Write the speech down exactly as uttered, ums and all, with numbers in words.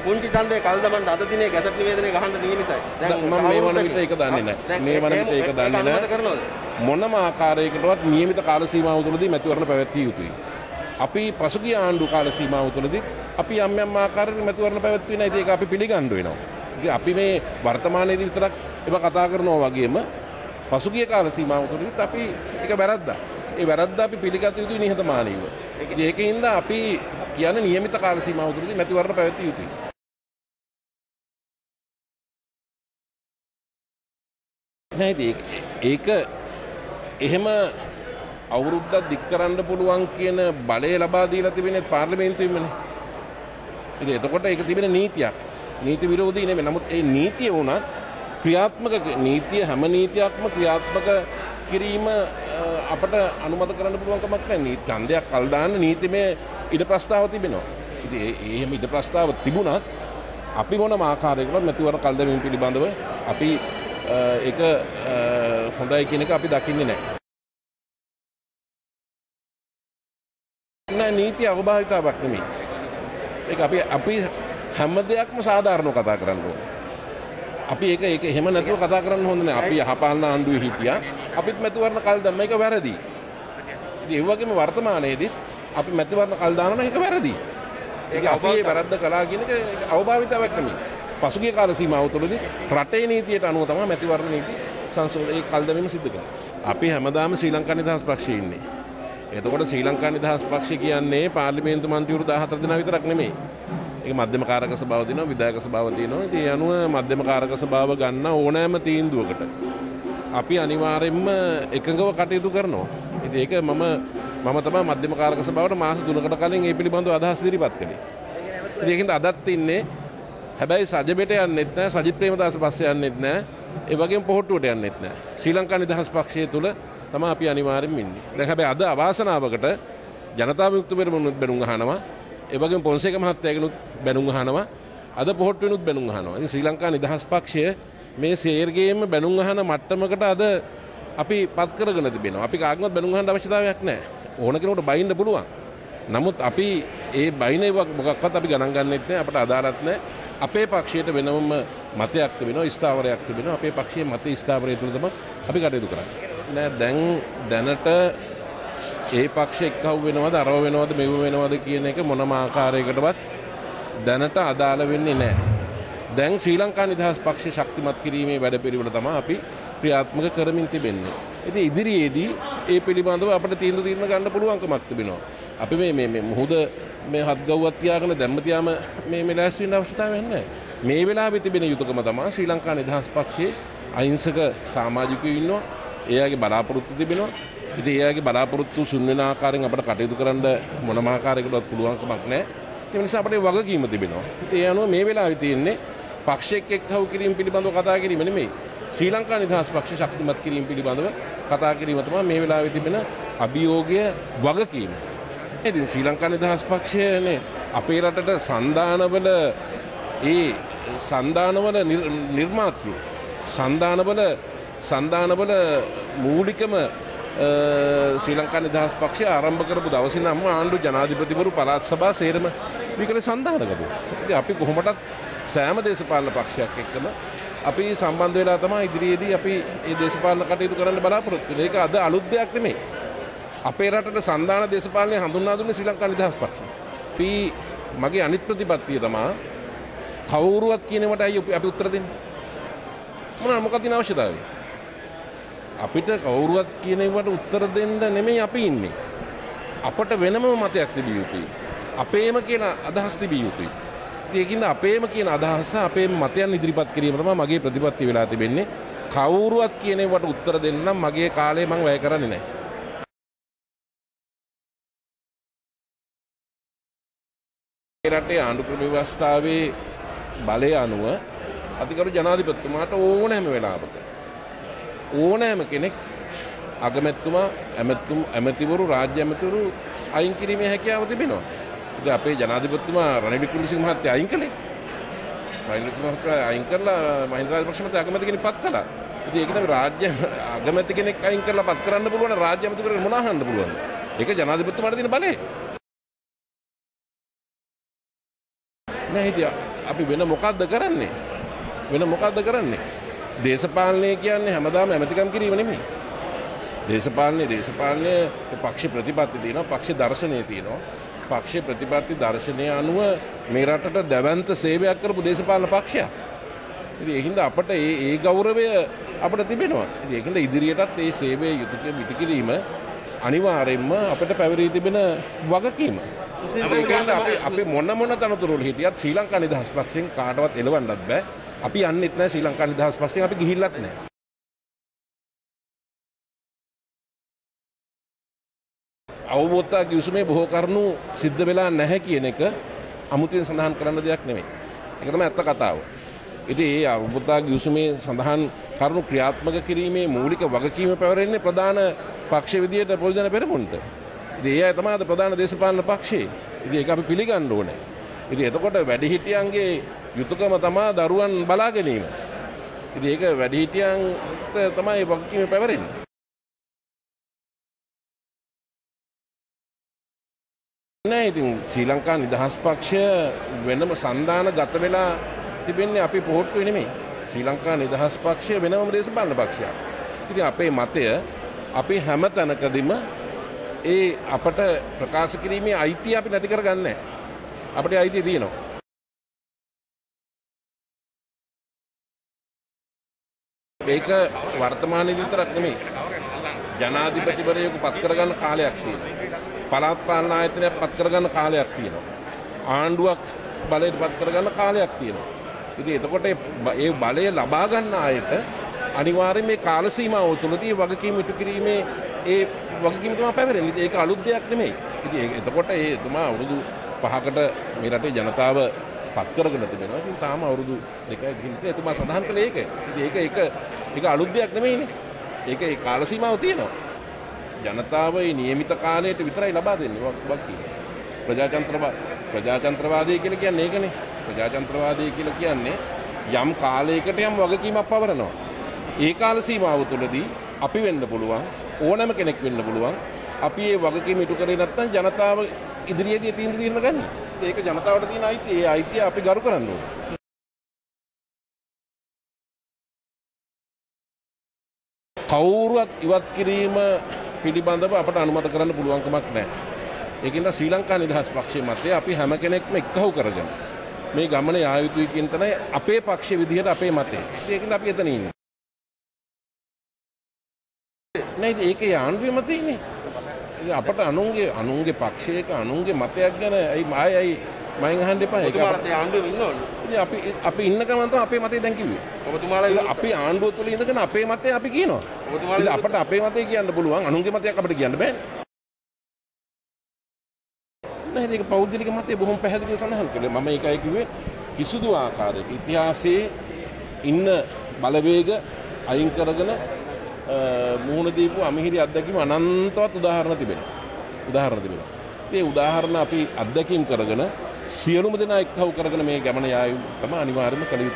පුංචි ඡන්දේ කල් දමන්න අද දිනේ ගැසට් නිවේදනය ගහන්න නියමිතයි. දැන් මම මේ වන විට ඒක දන්නේ නැහැ. මේ වන විට ඒක දන්නේ නැහැ. මොනම ආකාරයකටවත් නියමිත කාල සීමාව තුළදී මැතිවරණ පැවැත්විය යුතුයි. අපි පසුගිය ආණ්ඩු කාල සීමාව තුළදී අපි යම් යම් ආකාරයක මැතිවරණ පැවැත්වුවේ නැහැ. ඒක අපි පිළිගන්න වෙනවා. ඉතින් අපි මේ වර්තමානයේදී විතරක් ඒව කතා කරනවා වගේම පසුගිය කාල සීමාව තුළදීත් අපි ඒක වැරද්දා. ඒ වැරද්ද අපි පිළිගත යුතුයි නිහතමානීව. ඒකින්ද අපි කියන්නේ නියමිත කාල සීමාව තුළදී මැතිවරණ පැවැත්විය යුතුයි. නෑ ඒක එහෙම අවුරුද්දක් දික් කරන්න පුළුවන් කියන බලය ලබා දීලා තිබෙන්නේ පාර්ලිමේන්තුවෙමනේ. ඉතින් එතකොට ඒක තිබෙන නීතියක්. නීති විරෝධී නෙමෙයි. නමුත් ඒ නීතිය වුණත් ක්‍රියාත්මක නීතිය හැම නීතියක්ම ක්‍රියාත්මක කිරීම අපට අනුමත කරන්න පුළුවන් කමක් නැහැ. නීති ඡන්දයක් කල් දාන්න නීතිමය ඉඩ ප්‍රස්තාව තිබෙනවා. ඉතින් ඒ එහෙම ඉඩ ප්‍රස්තාව තිබුණත් අපි මොනම ආකාරයකටවත් මැතිවරණ කල් දැමීම පිළිබඳව අපි ඒක හොඳයි කියන එක අපි දකින්නේ නැහැ. නෑ නීති අවබෝධතාවක් නෙමෙයි. ඒක අපි අපි හැම දෙයක්ම සාධාරණව කතා කරන්න ඕනේ. අපි ඒක ඒක එහෙම නැතුව කතා කරන්න හොඳ නෑ. අපි යහපාලන ආණ්ඩුවේ හිටියා. අපිත් මැතිවරණ කල් දැම්ම ඒක වැරදි. ඉතින් ඒ වගේම වර්තමානයේදී අපි මැතිවරණ කල් දානවා නම් ඒක වැරදි. ඒක අපි ඒ වැරද්ද කළා කියන එක අවබෝධතාවක් නෙමෙයි. පසුගිය කාල සීමාව තුළදී රටේ නීතියට අනුව තමයි මැතිවරණ නීති සංශෝධනය ඒ කල් දැමීම සිදු කරන්නේ. අපි හැමදාම ශ්‍රී ලංකා නිදහස් පක්ෂයේ ඉන්නේ. එතකොට ශ්‍රී ලංකා නිදහස් පක්ෂය කියන්නේ පාර්ලිමේන්තු මන්ත්‍රීවරු දාහතර දෙනා විතරක් නෙමෙයි. ඒක මධ්‍යම කාරක සභාව තියෙනවා, විධායක සභාව තියෙනවා. ඉතින් ඒ අනුව මධ්‍යම කාරක සභාව ගන්න ඕනෑම තීන්දුවකට අපි අනිවාර්යයෙන්ම එකඟව කටයුතු කරනවා. ඉතින් ඒක මම මම තමයි මධ්‍යම කාරක සභාවට මාස තුනකට කලින් ඒ පිළිබඳව අදහස් ඉදිරිපත් කළේ. ඉතින් ඒකින්ද අදත් ඉන්නේ හැබැයි සජබෙට යන්නෙත් නැහැ, සජිත් ප්‍රේමදාස පස්සේ යන්නෙත් නැහැ, ඒ වගේම පොහොට්ටුවට යන්නෙත් නැහැ. ශ්‍රී ලංකා නිදහස් පක්ෂය තුල තමයි අපි අනිවාර්යෙන්ම ඉන්නේ. දැන් හැබැයි අද අවාසනාවකට ජනතා විමුක්ති පෙරමුණුත් බැනුම් අහනවා. ඒ වගේම පොන්සේක මහත්තයාගෙනුත් බැනුම් අහනවා. අද පොහොට්ටුවෙනුත් බැනුම් අහනවා. ඉතින් ශ්‍රී ලංකා නිදහස් පක්ෂය මේ සේර්ගේම බැනුම් අහන මට්ටමකට අද අපි පත් කරගෙන තිබෙනවා. අපි කාගෙන්වත් බැනුම් අහන්න අවශ්‍යතාවයක් නැහැ. ඕන කෙනෙකුට බයින්න පුළුවන්. නමුත් අපි ඒ බයින මොකක්වත් අපි ගණන් ගන්නෙත් නැහැ. අපට අදාළත් නැහැ. අපේ පක්ෂයට වෙනම මතයක් තිබෙනවා, ස්ථාවරයක් තිබෙනවා. අපේ පක්ෂයේ මත ස්ථාවරය තුල තමයි අපි කටයුතු කරන්නේ. නෑ දැන් දැනට ඒ පක්ෂ එක්කව වෙනවද අරව වෙනවද මෙව වෙනවද කියන එක මොනම ආකාරයකටවත් දැනට අදාළ වෙන්නේ නැහැ. දැන් ශ්‍රී ලංකා නිදහස් පක්ෂ ශක්තිමත් කිරීමේ වැඩපිළිවෙල තමයි අපි ක්‍රියාත්මක කරමින් තිබෙන්නේ. ඉතින් ඉදිරියේදී ඒ පිළිබඳව අපිට තීන්දුව తీරන ගන්න පුළුවන්කමක් තිබෙනවා. අපි මේ මේ මේ මුහුද මේ හත් ගව්වක් තියාගෙන දැම්ම තියාම මේ මේ ලෑස්ති වෙන්න අවශ්‍යතාවයක් නැහැ. මේ වෙලාවේ තිබෙන යුතුයකම තමයි ශ්‍රී ලංකා නිදහස් පක්ෂයේ අහිංසක සමාජිකයෝ ඉන්නවා. එයාගේ බලාපොරොත්තු තිබෙනවා. ඉතින් එයාගේ බලාපොරොත්තු සුන් වෙන ආකාරයෙන් අපිට කටයුතු කරන්න මොනම ආකාරයකටවත් පුළුවන්කමක් නැහැ. ඒ නිසා අපිට වගකීම තිබෙනවා. ඉතින් ඒ අනුව මේ වෙලාවේ තියෙන්නේ පක්ෂයක් එක්කව කිරීම පිළිබඳව කතා කිරීම නෙමෙයි. ශ්‍රී ලංකා නිදහස් පක්ෂ ශක්තිමත් කිරීම පිළිබඳව කතා කිරීම තමයි මේ වෙලාවේ තිබෙන අභියෝගය වගකීම. ඉතින් ශ්‍රී ලංකා නිදහස් පක්ෂයනේ අපේ රටට සන්දානවල ඒ සන්දානවල නිර්මාතෘ සන්දානවල සන්දානවල මූලිකම ශ්‍රී ලංකා නිදහස් පක්ෂය ආරම්භ කරපු දවසේ නම් ආණ්ඩු ජනාධිපතිවරු පළාත් සභා සේරම විකලේ සන්දානකතු. ඉතින් අපි කොහොමදත් සෑම දේශපාලන පක්ෂයක් එක්කම අපි සම්බන්ධ වෙලා තමයි ඉදිරියේදී අපි මේ දේශපාලන කටයුතු කරන්න බලාපොරොත්තු වෙන්නේ. ඒක අද අලුත් දෙයක් නෙමෙයි. අපේ රටට සන්දාන දේශපාලනය හඳුන්වා දුන්නේ ශ්‍රී ලංකා නිදහස් පක්ෂය. අපි මගේ අනිත් ප්‍රතිපත්තිය තමයි කවුරුවත් කියනවට අයි අපි උත්තර දෙන්නේ. මොනවා මොකක්ද ඉන අවශ්‍යතාවය? අපිට කවුරුවත් කියනවට උත්තර දෙන්න නෙමෙයි අපි ඉන්නේ. අපට වෙනම මතයක් තිබිය යුතුයි. අපේම කියන අදහස් තිබිය යුතුයි. ඒකින්ද අපේම කියන අදහස අපේම මතයන් ඉදිරිපත් කිරීම තමයි මගේ ප්‍රතිපත්තිය වෙලා තිබෙන්නේ. කවුරුවත් කියනවට උත්තර දෙන්න නම් මගේ කාලය මම වැය කරන්නේ නැහැ. රටේ ආණ්ඩු ක්‍රම ව්‍යවස්ථාවේ බලය අනුව අධිකරු ජනාධිපතිතුමාට ඕනෑම වෙලාවක ඕනෑම කෙනෙක් අගමැතිතුමා ඇමතුම් ඇමතිවරු රාජ්‍ය ඇමතිවරු අයින් කිරීමේ හැකියාව තිබෙනවා. ඉතින් අපේ ජනාධිපතිතුමා රනිල් වික්‍රමසිංහ මහත්තයා අයින් කළේ. රනිල් වික්‍රමසිංහ අයින් කරලා මහින්ද රාජපක්ෂ මහත්තයා අගමැති කෙනෙක් පත් කළා. ඉතින් ඒක තමයි රාජ්‍ය අගමැති කෙනෙක් අයින් කරලා පත් කරන්න පුළුවන් රාජ්‍ය ඇමතිවරුන්ට මොනවා අහන්න පුළුවන්. ඒක ජනාධිපතිතුමාට තියෙන බලය. නෑ හිටියා අපි වෙන මොකක්ද කරන්නේ? වෙන මොකක්ද කරන්නේ? දේශපාලනය කියන්නේ හැමදාම ඇමතිකම් කිරීම නෙමෙයි. දේශපාලනයේ දේශපාලනයේ පක්ෂ ප්‍රතිපත්ති තියෙනවා, පක්ෂ දර්ශනය තියෙනවා. පක්ෂ ප්‍රතිපත්ති දර්ශනය අනුව මේ රටට දැවැන්ත සේවයක් කරපු දේශපාලන පක්ෂයක්. ඉතින් ඒකින්ද අපට ඒ ඒ ගෞරවය අපිට තිබෙනවා. ඉතින් ඒකින්ද ඉදිරියටත් මේ සේවයේ යුතුයකම ඉටු කිරීම අනිවාර්යයෙන්ම අපිට පැවරී තිබෙන වගකීම. ඒකින්ද අපි අපි මොන මොන තනතුරු වල හිටියත් ශ්‍රී ලංකා නිදහස් පක්ෂයෙන් කාටවත් එලවන්නත් බෑ. අපි යන්නෙත් නැහැ ශ්‍රී ලංකා නිදහස් පක්ෂයෙන් අපි ගිහිල්ලත් නැහැ. අවබෝධතා කිව්සුමේ බොහෝ කරුණු සිද්ධ වෙලා නැහැ කියන එක අමුතුවෙන් සඳහන් කරන්න දෙයක් නෙමෙයි. ඒක තමයි ඇත්ත කතාව. ඉතින් ඒ අවබෝධතා කිව්සුමේ සඳහන් කරුණු ක්‍රියාත්මක කිරීමේ මූලික වගකීම පැවරෙන්නේ ප්‍රධාන පක්ෂ විදියට පොදු ජන පෙරමුණට. ඉතින් ඒ අය තමයි අද ප්‍රධාන දේශපාලන පක්ෂේ. ඉතින් ඒක අපි පිළිගන්න ඕනේ. ඉතින් එතකොට වැඩිහිටියන්ගේ යුතුයකම තමයි දරුවන් බලා ගැනීම. ඉතින් ඒක වැඩිහිටියන්ට තමයි වගකීම පැවරෙන්නේ. නෑ ඉතින් ශ්‍රී ලංකා නිදහස් පක්ෂය වෙනම සන්දාන ගත වෙලා තිබෙන්නේ අපි පොහොට්ටුවේ නෙමෙයි. ශ්‍රී ලංකා නිදහස් පක්ෂය වෙනම දේශපාලන පක්ෂයක්. ඉතින් අපේ මතය අපි හැම තැනකදීම ඒ අපට ප්‍රකාශ කිරීමේ අයිතිය අපි නැති කරගන්නේ නැහැ. අපිට අයිතිය තියෙනවා. මේක වර්තමානයේ විතරක් නෙමෙයි. ජනාධිපතිවරයෙකු පත් කරගන්න කාලයක් තියෙනවා. පළාත් පාලන ආයතනයක් පත් කරගන්න කාලයක් තියෙනවා. ආණ්ඩුවක් බලයට පත් කරගන්න කාලයක් තියෙනවා. ඉතින් එතකොට ඒ බලය ලබා ගන්න ආයත අනිවාර්යයෙන් මේ කාල සීමාව තුළදී වගකීම් ඉටු කිරීමේ ඒ වගකීම තමයි පැවරෙන්නේ. ඒක අලුත් දෙයක් නෙමෙයි. ඉතින් එතකොට ඒ තුමා අවුරුදු පහකට මේ රටේ ජනතාව පත් කරගෙන තිබෙනවා. ඉතින් තාම අවුරුදු දෙකයි ගිහින් ඉතින් එතුමා සඳහන් කළේ ඒක. ඉතින් ඒක ඒක ඒක අලුත් දෙයක් නෙමෙයිනේ. ඒක ඒ කාල සීමාව තියෙනවා. ජනතාව මේ නියමිත කාලයට විතරයි ලබා දෙන්නේ වගකීම. ප්‍රජාතන්ත්‍රවාද ප්‍රජාතන්ත්‍රවාදී කියලා කියන්නේ ඒකනේ. ප්‍රජාතන්ත්‍රවාදී කියලා කියන්නේ යම් කාලයකට යම් වගකීමක් පවරනවා. ඒ කාල සීමාව තුළදී අපි වෙන්න පුළුවන් ඕනෑම කෙනෙක් වෙන්න පුළුවන්. අපි මේ වගකීම ඉටු කරේ නැත්නම් ජනතාව ඉදිරියේදී තීන්දුව తీරන ගන්නේ. ඒක ජනතාවට තියෙන අයිතිය. ඒ අයිතිය අපි ගරු කරන්න ඕනේ. කවුරුවත් ඉවත් කිරීම පිළිබඳව අපට අනුමත කරන්න පුළුවන් කමක් නැහැ. ඒකින්ද ශ්‍රී ලංකා නිදහස් පක්ෂයේ මතය අපි හැම කෙනෙක්ම එක්කහුව කරගෙන මේ ගමන යා යුතුයි කියන තැනයි අපේ පක්ෂයේ විදිහට අපේ මතය. ඒකින්ද අපි එතන ඉන්නේ. නේද? ඒකේ ආණ්ඩුවේ මතයනේ. ඉතින් අපට අනුන්ගේ අනුන්ගේ පක්ෂයක අනුන්ගේ මතයක් ගැන අයි මායයි මයින් අහන්න එපා. ඒක ඔබතුමාලත් ඒ ආණ්ඩුවේ ඉන්නවනේ. ඉතින් අපි අපි ඉන්න ගමන් තමයි අපේ මතය දැන් කිව්වේ. ඔබතුමාලා අපි ආණ්ඩුව තුළ ඉඳගෙන අපේ මතය අපි කියනවා. ඉතින් අපට අපේ මතය කියන්න පුළුවන් අනුන්ගේ මතයක් අපිට කියන්න බෑනේ. නෑ ඒක පෞද්ගලික මතය බොහොම පැහැදිලිව සඳහන් කළේ. මම ඒකයි කිව්වේ කිසිදු ආකාරයක ඉතිහාසයේ ඉන්න බලවේග අයින් කරගෙන මුහුණ දීපු අමිහිරි අත්දැකීම් අනන්තවත් උදාහරණ තිබෙනවා. උදාහරණ තිබෙනවා. ඒ උදාහරණ අපි අත්දැකීම් කරගෙන සියලුම දෙනා එක්කව කරගෙන මේ ගමන යායු තමයි අනිවාර්යයෙන්ම කළ යුතු.